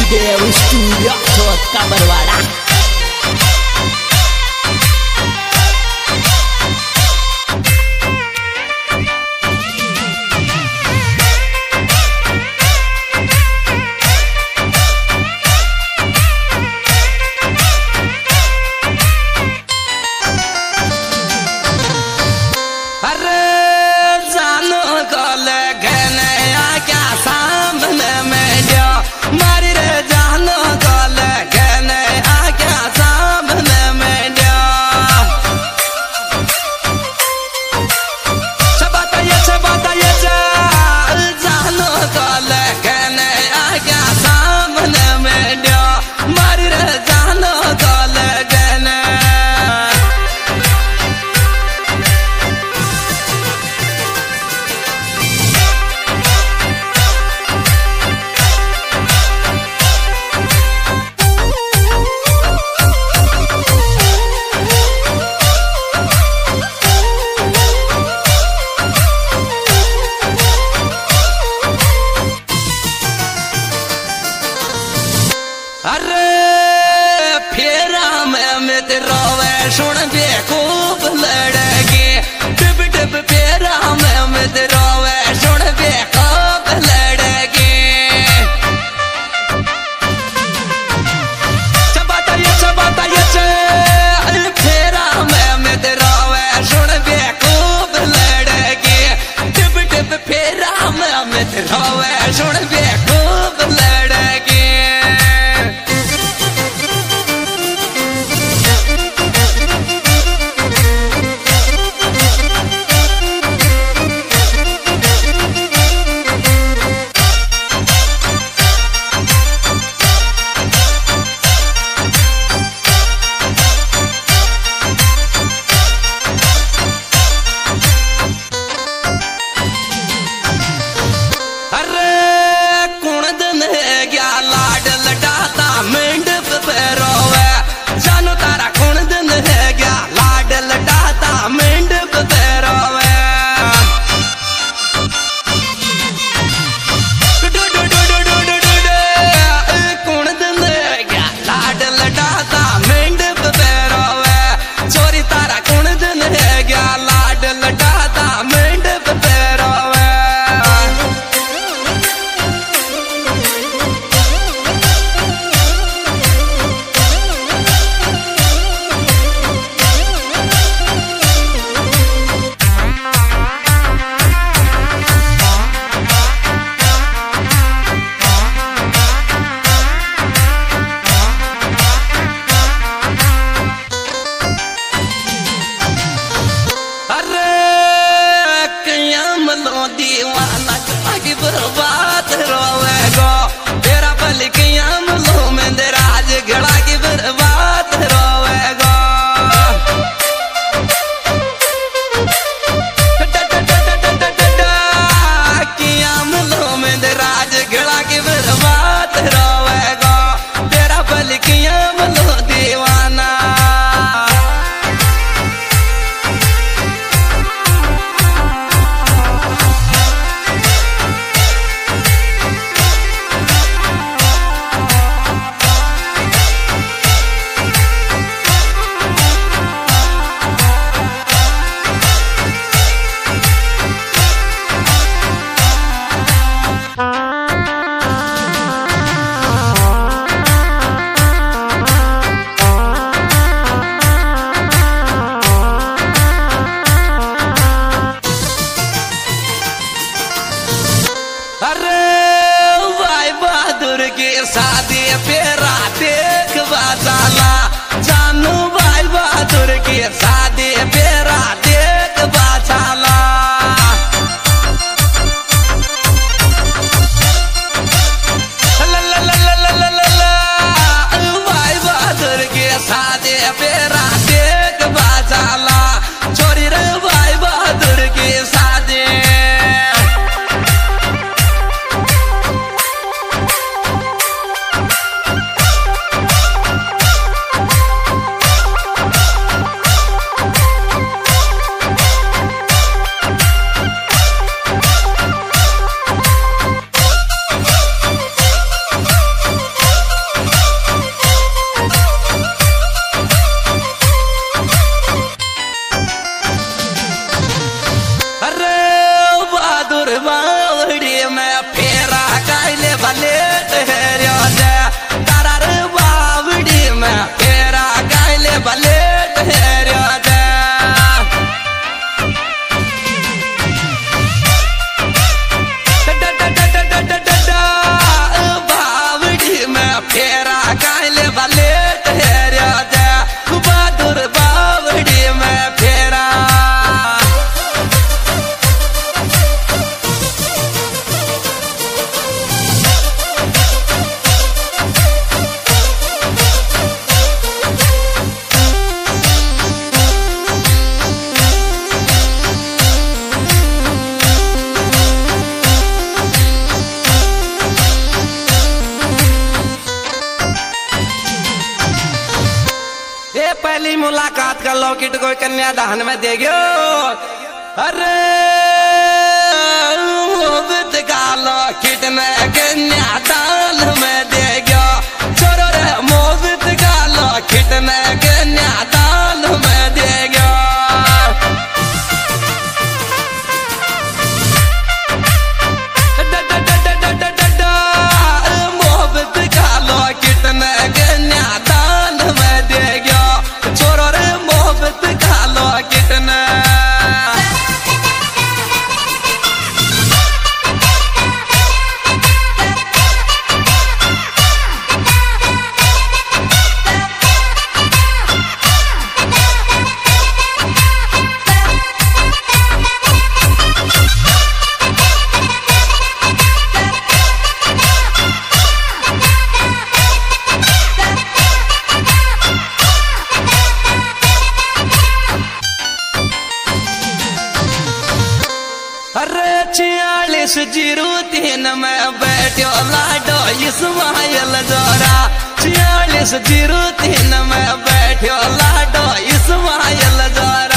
Dev Studio Thot Kabarwada. सुन बे खूब लड़के डिब डिब पेरा में मत रोवे सुन बे खूब लड़के चबाता ये फेरा में मत रोवे सुन बे खूब लड़के डिब डिब फेरा में मत रोवे सुन बे खूब लड़के दीवाना की बर्बाद रोवेगो तेरा पल कियाम लो में राज गड़ा की बर्बाद रोवेगो कियाम लो में राज गड़ा की बर्बाद रोवेगो तेरा पल कियाम लो दीवाना शादी फेरा देख बाजाला जानू भाई बहादुर की शादी फेरा देख बाजाला भाई बहादुर की शादी फेरा देख बाजाला छोरी रे भाई बहादुर की शादी मोहब्बत का लॉकेट कोई कन्यादान में दे गयो। अरे मोहब्बत का लॉकेट में कन्यादान में दे गयो। छोरो रे मोहब्बत का लॉकेट में कन्यादान में दे गयो। अरे 4603 में बैठो लाडो इस्माइल जोरा। 4603 में बैठो लाडो इस्माइल जोरा।